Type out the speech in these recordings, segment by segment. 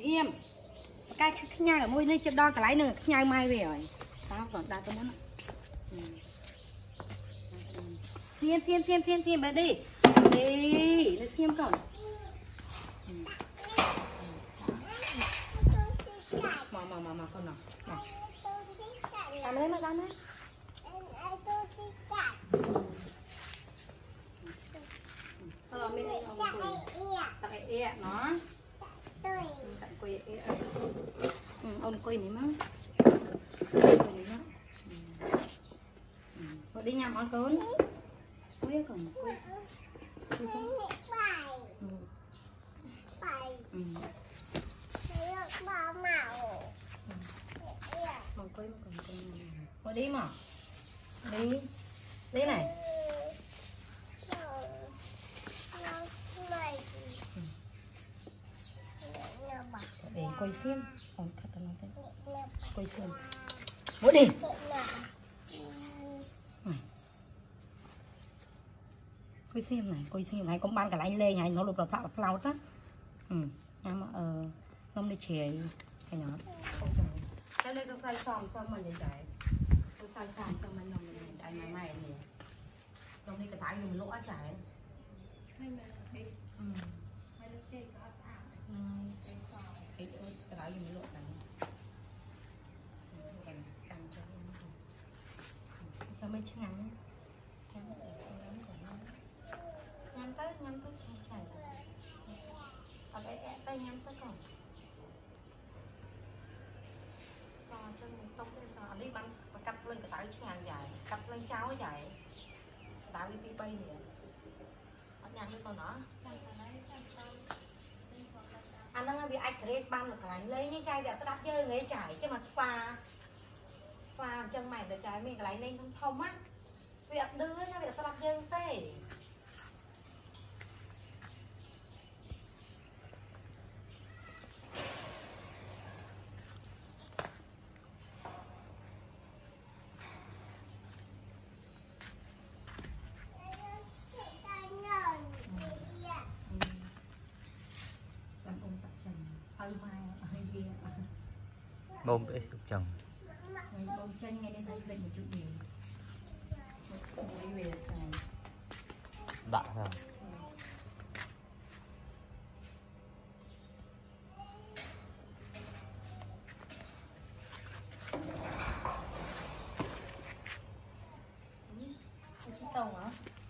im cái nhai ở môi này chết đo cái lái nữa nhai mai về rồi tao còn đa tôi muốn thiên bé đi nó xem còn mà con nào làm lên mà làm lên mình ông quỳ ẹ nó quỳ ẹ ông quỳ nàyมั้งđi nhầm ăn cốn quỳ còn quỳ quỳ sao mà quỳ mà còn đi mà đi này để quay xem còn khát nó thế quay xem mỗi đi quay xem này cũng ban cả anh lê này nó lục lọc á nhưng mà nông đi chè hay nó đây lên xoay xong mình vậy chạy xoay xong mình nông đây mày này nông đi cái tái dùng lỗ chạy hay là cái đó dùng lụa này sao mấy chứ ngắn tới chảy ở đây tay nhắm tới còn sao cho mình tóc lên sao đi bắn cắt lên cái táo chứ ngắn dài cắt lên cháo dài táo đi bay nè ở nhà như con nó anh đang bị ạch thế ban được cái lấy như chai đẹp sẽ đắt chơi người chảy chứ mà pha chân mày để trái mình cái lấy lên không thông á việc đưa nó việc sẽ đắt chơi tê bông cái tục trồng bông chanh ngay lên đây một chút gì đã rồi tàu hả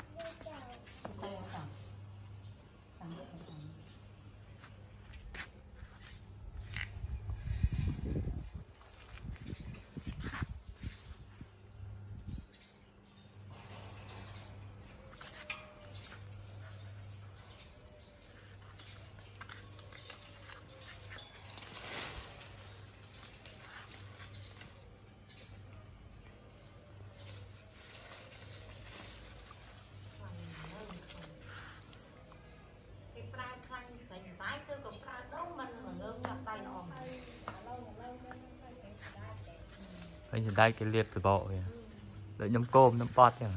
anh nhìn đây cái liệp từ bộ kìa đợi nhấm cơm nhấm bọt kìa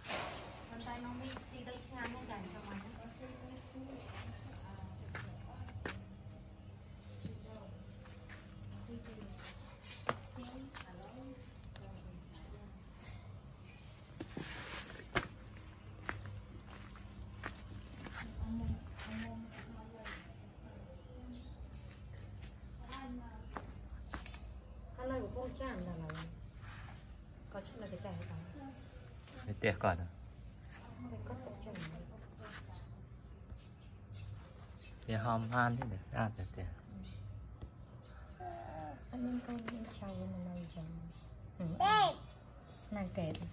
có chút là cái chai hay không? cái tiệc còn à? Thì hòm han thế này ra được tiệc. Anh nên con đi chào mà nói chẳng. Nàng kể đi.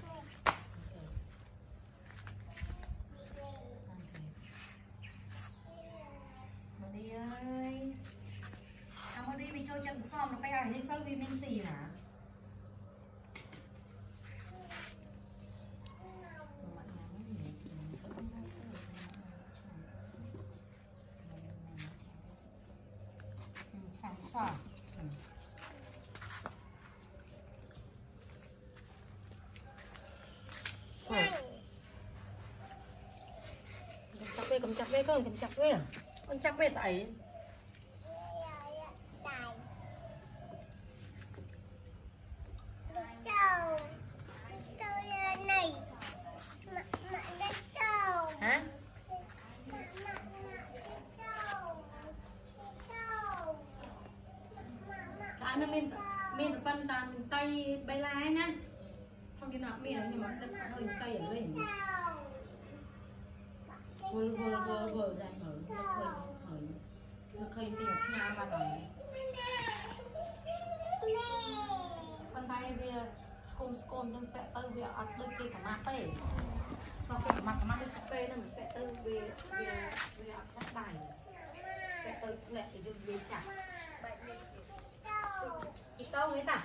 Modi ơi. Modi bị trôi chân xóm nó phải ai đi sâu vitamin C hả? Cầm chặt với con chặt với tại nó miên phân tàn tay bay lá nhá không như nào miên nhưng mà đất hơi tay ở đây vừa ra mở nó khơi thì nhà mà rồi con tay về scom nhưng vẽ tư về ăn đôi kia cả mặt đấy còn cái mặt nó spray nó mình vẽ tư về ăn chắc bài vẽ tư lệ thì được về chặt cái câu ấy ta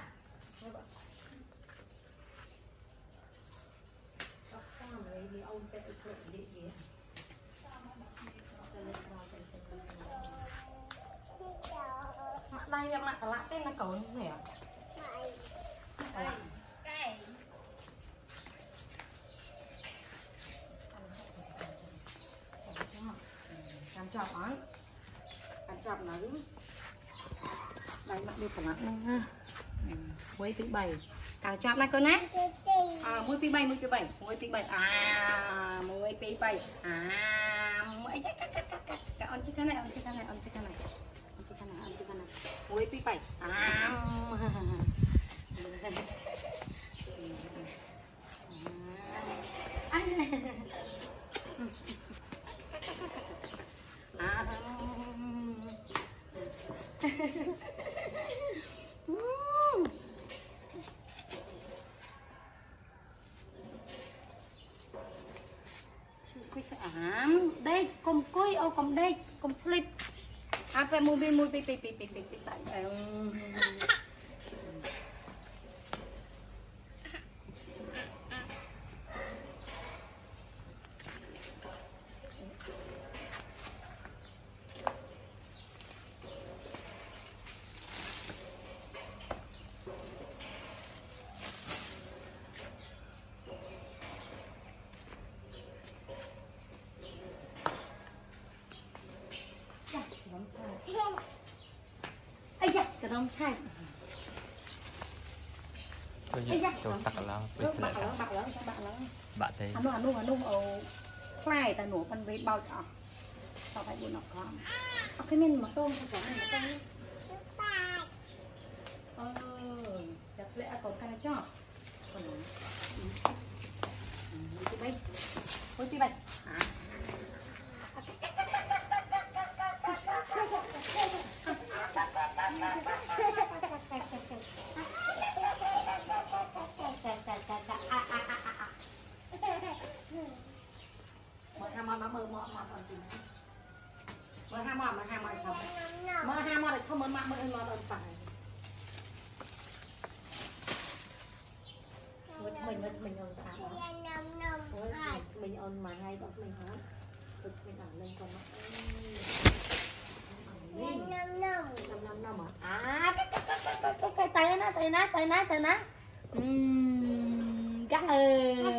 sao mà đi ông vẽ tư lệ gì vậy mặt đây là mặt lạ tên là cầu như thế à cam chọc ấy cam chọc nó đây mặt đi của mặt này ha muối thứ bảy cam chọc này con nè muối thứ bảy muối thứ bảy muối thứ bảy muối thứ bảy muối cái on chicken này muối thứ bảy đây cùng cối ô cùng đây cùng slip phải mua pi cái đông chai cho tắc là bạn thấy anh nung ở khai ta nổ phân với bao chảo sao phải buồn nọc con cái men mà tôm cái này mà tôm đặt lẽ còn cái này cho còn muối tí bay mở hai món để không mở mạng mở ơn phải mình ơn phải mình ơn mà ngay đó mình hết mình ẩn lên con nó cái tay nó gắt